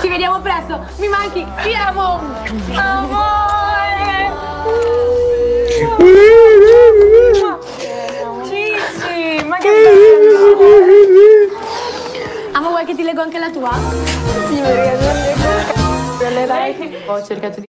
Ci vediamo presto, mi manchi, ti amo! Amore! Cici, ma che bello! Amo, vuoi che ti leggo anche la tua? Sì, perché non le like. Ho cercato di